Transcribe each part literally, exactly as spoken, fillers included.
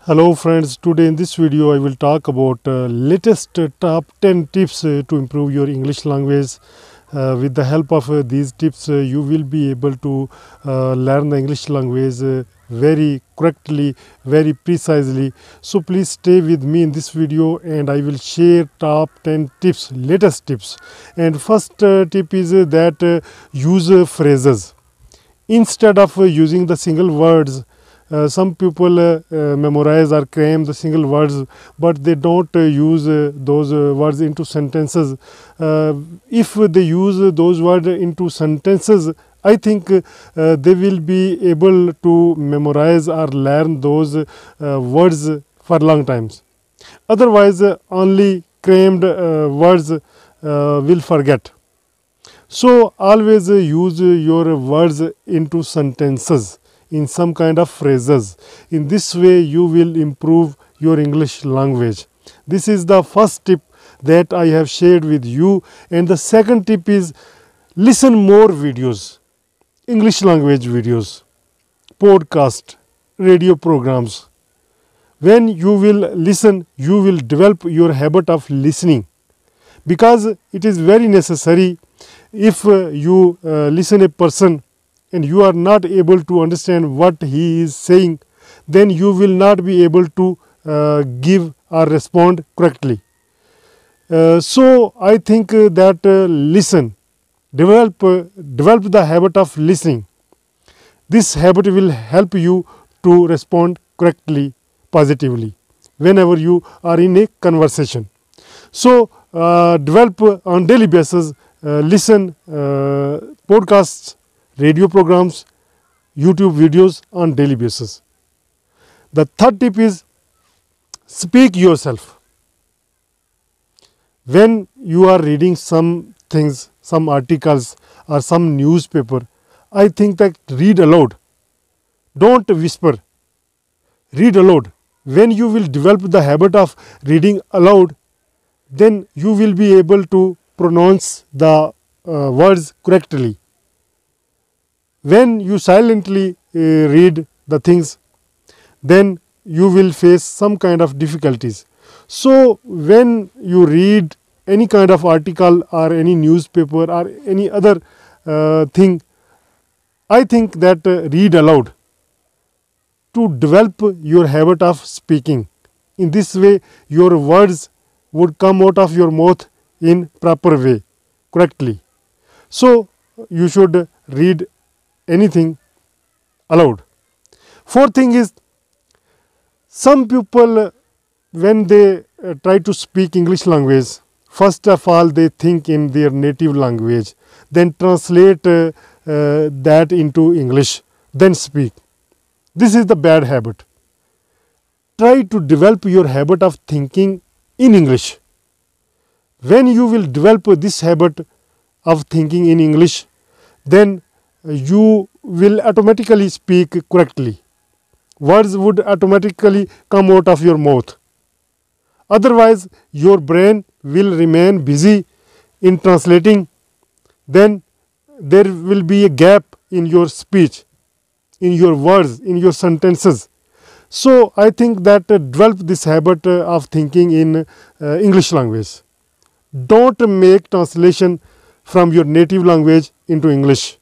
Hello friends, today in this video I will talk about uh, latest uh, top ten tips uh, to improve your English language. Uh, with the help of uh, these tips uh, you will be able to uh, learn the English language uh, very correctly, very precisely. So please stay with me in this video and I will share top ten tips, latest tips. And first uh, tip is uh, that uh, use uh, phrases. Instead of uh, using the single words, Uh, some people uh, uh, memorize or cram the single words, but they don't uh, use uh, those uh, words into sentences. Uh, if they use uh, those words into sentences, I think uh, they will be able to memorize or learn those uh, words for long times. Otherwise, uh, only crammed uh, words uh, will forget. So always uh, use uh, your words into sentences, in some kind of phrases. In this way you will improve your English language. This is the first tip that I have shared with you. And the second tip is listen more videos, English language videos, podcast, radio programs. When you will listen, you will develop your habit of listening, because it is very necessary. If uh, you uh, listen a person and you are not able to understand what he is saying, then you will not be able to uh, give or respond correctly. Uh, so I think uh, that uh, listen, develop, uh, develop the habit of listening. This habit will help you to respond correctly, positively, whenever you are in a conversation. So uh, develop uh, on daily basis, uh, listen uh, podcasts, radio programs, YouTube videos on daily basis. The third tip is speak yourself. When you are reading some things, some articles or some newspaper, I think that read aloud. Don't whisper. Read aloud. When you will develop the habit of reading aloud, then you will be able to pronounce the uh, words correctly. When you silently uh, read the things, then you will face some kind of difficulties. So when you read any kind of article or any newspaper or any other uh, thing, I think that uh, read aloud to develop your habit of speaking. In this way your words would come out of your mouth in proper way, correctly. So you should read anything aloud. Fourth thing is, some people uh, when they uh, try to speak English language, first of all they think in their native language, then translate uh, uh, that into English, then speak. This is the bad habit. Try to develop your habit of thinking in English. When you will develop this habit of thinking in English, then you will automatically speak correctly. Words would automatically come out of your mouth. Otherwise, your brain will remain busy in translating. Then there will be a gap in your speech, in your words, in your sentences. So I think that uh, develop this habit uh, of thinking in uh, English language. Don't make translation from your native language into English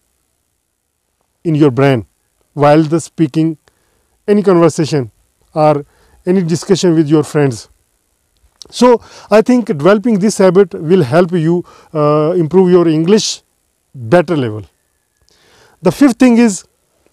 in your brain while the speaking any conversation or any discussion with your friends. So I think developing this habit will help you uh, improve your English better level. The fifth thing is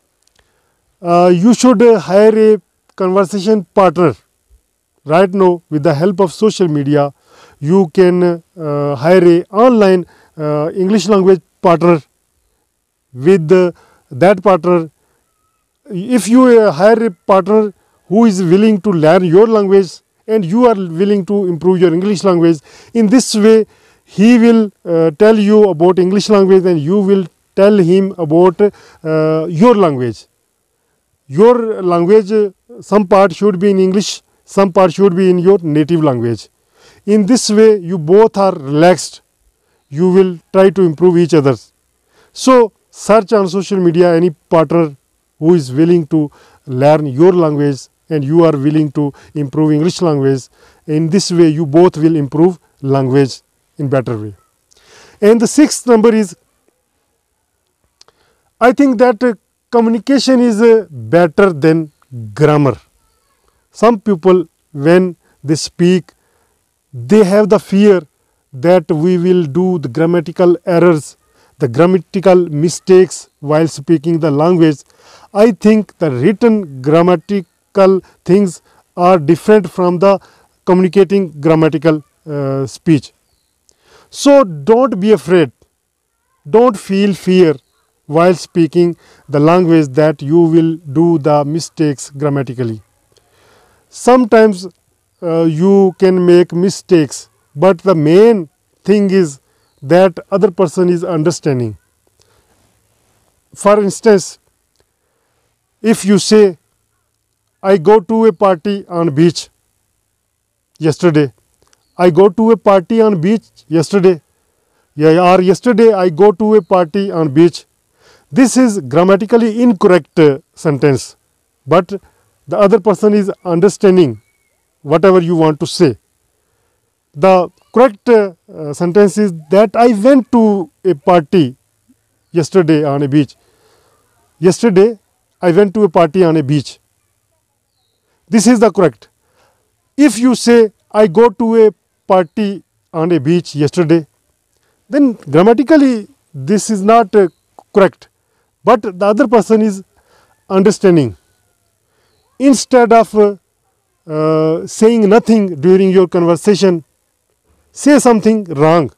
uh, you should uh, hire a conversation partner. Right now, with the help of social media, you can uh, hire a online uh, English language partner. With the that partner, if you uh, hire a partner who is willing to learn your language and you are willing to improve your English language, in this way he will uh, tell you about English language and you will tell him about uh, your language. Your language, uh, some part should be in English, some part should be in your native language. In this way you both are relaxed. You will try to improve each other. So search on social media any partner who is willing to learn your language and you are willing to improve English language. In this way, you both will improve language in better way. And the sixth number is, I think that uh, communication is uh, better than grammar. Some people, when they speak, they have the fear that we will do the grammatical errors, the grammatical mistakes while speaking the language. I think the written grammatical things are different from the communicating grammatical uh, speech. So don't be afraid, don't feel fear while speaking the language that you will do the mistakes grammatically. Sometimes uh, you can make mistakes, but the main thing is that other person is understanding. For instance, if you say, I go to a party on beach yesterday, I go to a party on beach yesterday, yeah, or yesterday I go to a party on beach. This is grammatically incorrect uh, sentence, but the other person is understanding whatever you want to say. The correct uh, uh, sentence is that I went to a party yesterday on a beach. Yesterday I went to a party on a beach. This is the correct. If you say I go to a party on a beach yesterday, then grammatically this is not uh, correct, but the other person is understanding. Instead of uh, uh, saying nothing during your conversation, say something wrong,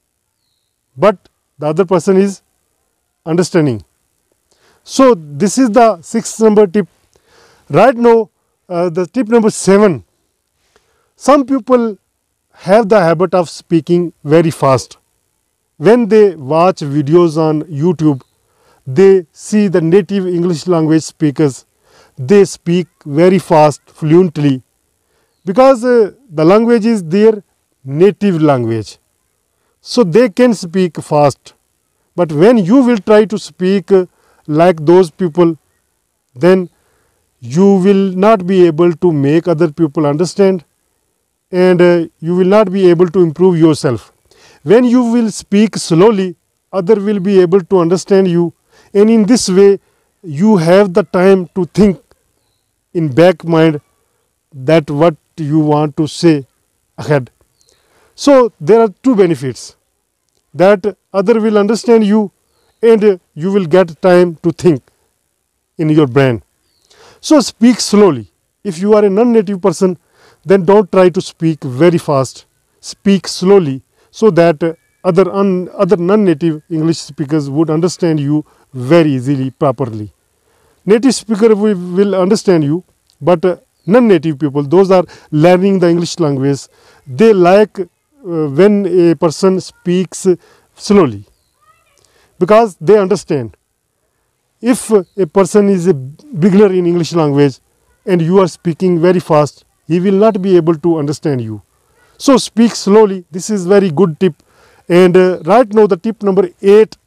but the other person is understanding. So this is the sixth number tip. Right now, uh, the tip number seven. Some people have the habit of speaking very fast. When they watch videos on YouTube, they see the native English language speakers. They speak very fast, fluently, because uh, the language is their native language. So they can speak fast. But when you will try to speak uh, like those people, then you will not be able to make other people understand, and uh, you will not be able to improve yourself. When you will speak slowly, other will be able to understand you, and in this way you have the time to think in back mind that what you want to say ahead. So there are two benefits, that other will understand you and uh, you will get time to think in your brain. So speak slowly. If you are a non-native person, then don't try to speak very fast. Speak slowly so that uh, other un, other non-native English speakers would understand you very easily, properly. Native speaker will, will understand you, but uh, non-native people, those are learning the English language, they like uh, when a person speaks uh, slowly, because they understand. If uh, a person is a beginner in English language and you are speaking very fast, he will not be able to understand you. So speak slowly. This is very good tip. And uh, right now the tip number eight.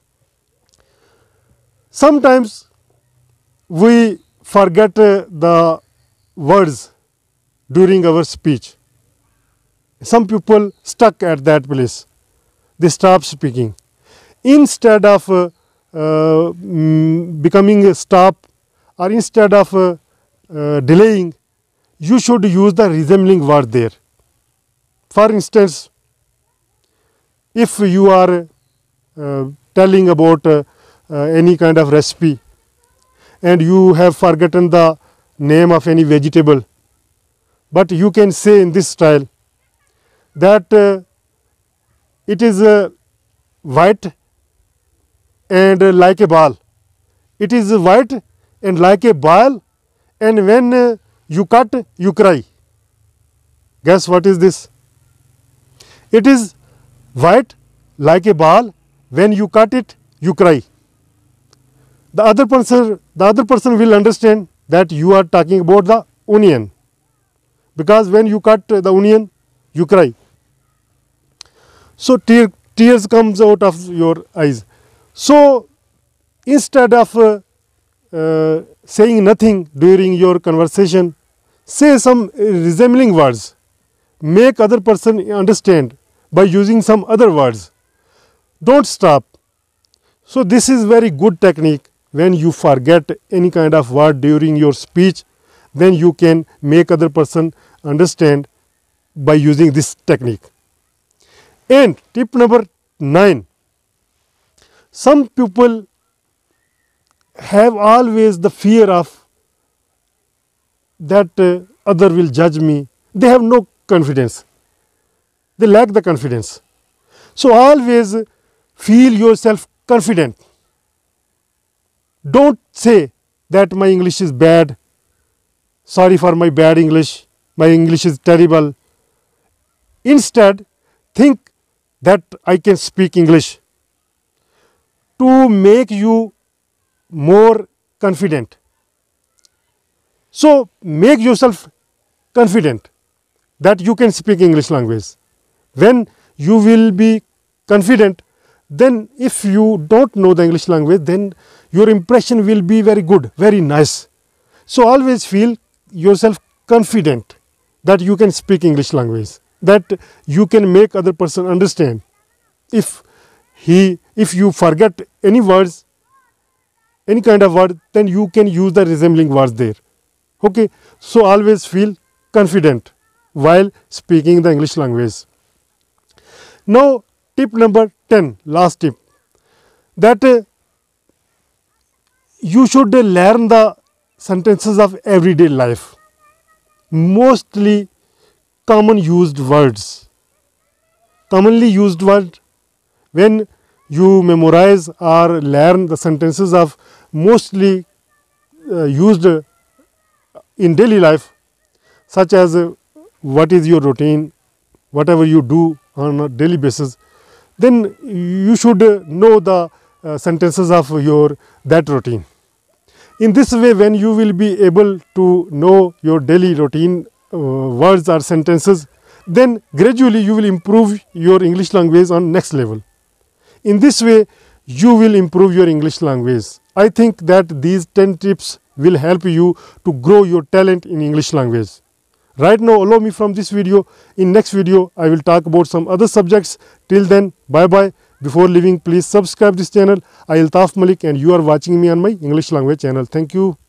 Sometimes we forget uh, the words during our speech. Some people stuck at that place. They stop speaking. Instead of uh, uh, mm, becoming a stop, or instead of uh, uh, delaying, you should use the resembling word there. For instance, if you are uh, telling about uh, uh, any kind of recipe and you have forgotten the name of any vegetable, but you can say in this style that uh, it is uh, white and uh, like a ball. It is uh, white and like a ball, and when uh, you cut, you cry. Guess what is this? It is white like a ball. When you cut it, you cry. The other person, the other person will understand that you are talking about the onion, because when you cut the onion, you cry. So tear, tears comes out of your eyes. So instead of uh, uh, saying nothing during your conversation, Say some resembling words. Make other person understand by using some other words. Don't stop. So this is very good technique. When you forget any kind of word during your speech, then you can make other person understand by using this technique. And tip number nine. Some people have always the fear of that uh, other will judge me. They have no confidence. They lack the confidence. So always feel yourself confident. Don't say that my English is bad. Sorry for my bad English. My English is terrible. Instead, think that I can speak English. To make you more confident. So make yourself confident that you can speak English language. When you will be confident, then if you don't know the English language, then your impression will be very good, very nice. So always feel yourself confident that you can speak English language, that you can make other person understand. If he, if you forget any words, any kind of word, then you can use the resembling words there. Okay, so always feel confident while speaking the English language. Now tip number ten, last tip, that uh, you should uh, learn the sentences of everyday life, mostly common used words. Commonly used word, when you memorize or learn the sentences of mostly uh, used uh, in daily life, such as uh, what is your routine, whatever you do on a daily basis, then you should uh, know the uh, sentences of your that routine. In this way, when you will be able to know your daily routine uh, words or sentences, then gradually you will improve your English language on next level. In this way, you will improve your English language. I think that these ten tips will help you to grow your talent in English language. Right now, allow me from this video. In next video, I will talk about some other subjects. Till then, bye bye. Before leaving, please subscribe this channel. I Altaf Malik and you are watching me on my English language channel. Thank you.